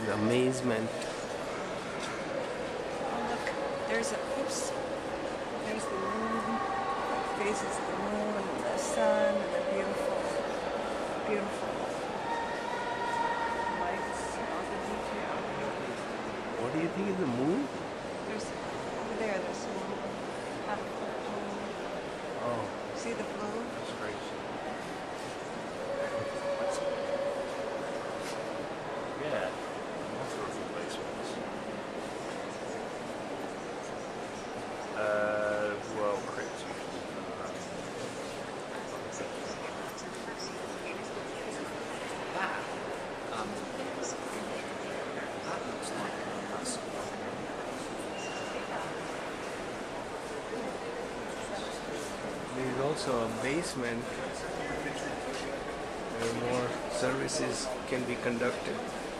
The amazement. Oh look, there's the moon, faces the moon and the sun and the beautiful, beautiful lights and all the detail. What do you think is the moon? There's over there's the moon. Half of the moon. Oh, See the blue? that's great. Yeah, multiple basements. Well, crypts usually. That, that looks like that's There is also a basement where more services can be conducted.